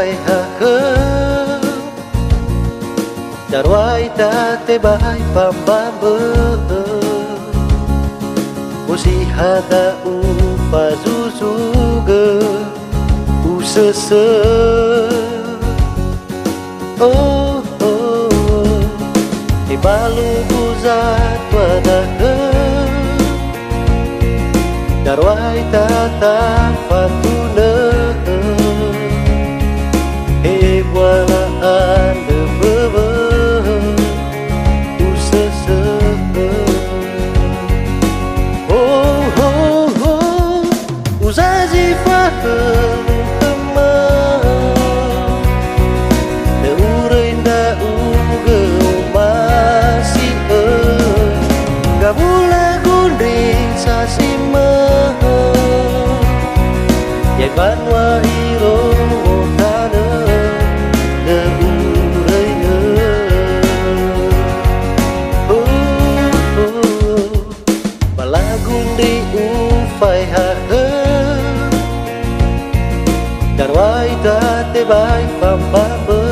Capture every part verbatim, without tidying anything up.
ufai hake darwai tate bai pambambe musi hada ufa zuzuge usese oh oh ibalu buzat wadake darwai tata fatune e wala ande bebe usese oh oh oh uzazi fahe kema de urenda uge masih e gabula gunding sasima yai banwa hiro tane de ureine oh oh balagundi ufai hake darwai tate bai pambambe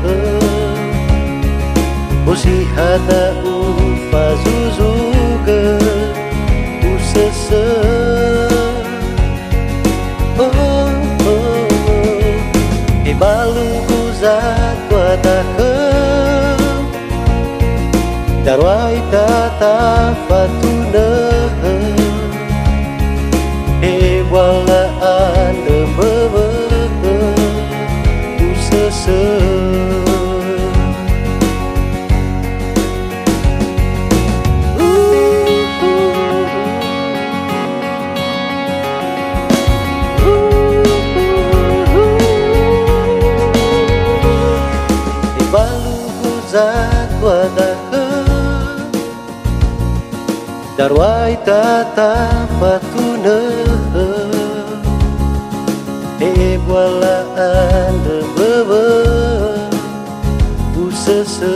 musi hada ufa zuzuge usese ibalu guzat wadake darwai tata fatune e wala ande bebe usese wadake darwai tata fatune e wala ande bebe usese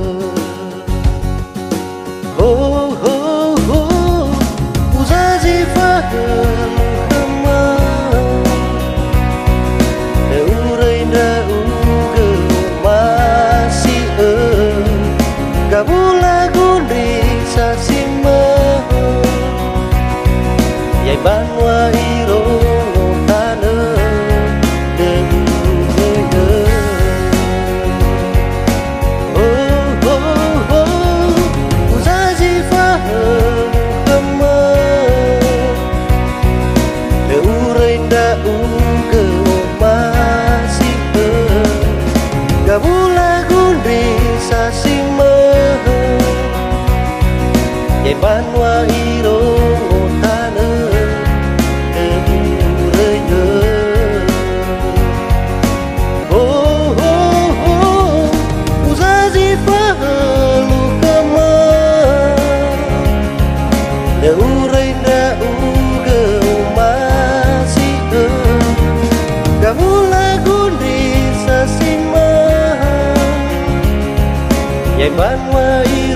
oh oh oh uzazi fahe kema de urenda uge masih e gabula gundi sasima yai banwa hiro tane de ureine oh oh oh uzazi fahe kema de urenda uge masih e gabula gundi sasima yai banwa hiro tane de ureine oh oh oh uzazi fahe lukama de ureine uge masih e gabula gundi sasima yai banwa